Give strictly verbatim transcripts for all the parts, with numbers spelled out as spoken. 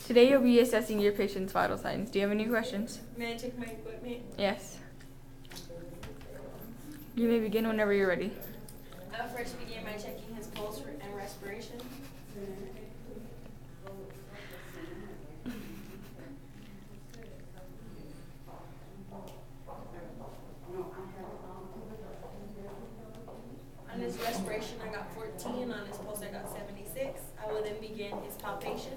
Today you'll be assessing your patient's vital signs. Do you have any questions? May I check my equipment? Yes. You may begin whenever you're ready. I will first begin by checking his pulse and respiration. On his respiration, I got fourteen. On his pulse, I got seventy-six. I will then begin his palpation.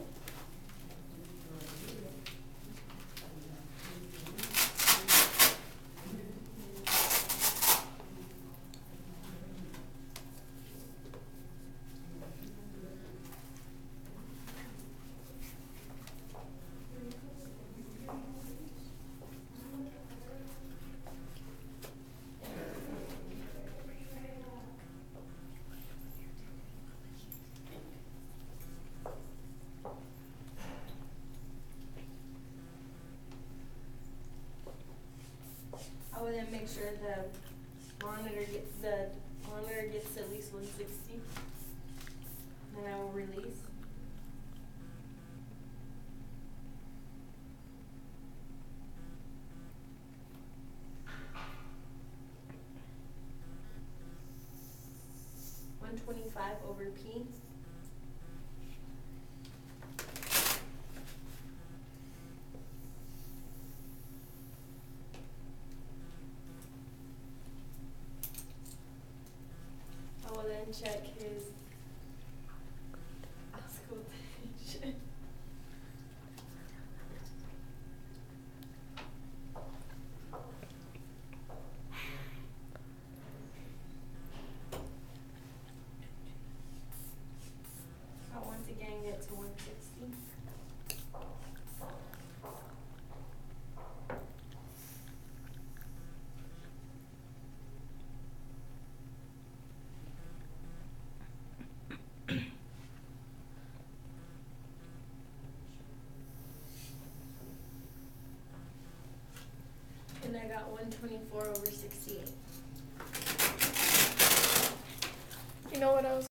I will then make sure the monitor gets the monitor gets at least one sixty. Then I will release. one twenty-five over P. I will then check his auscultation. I'll once again get to one sixty. And I got one twenty-four over sixty-eight. You know what I was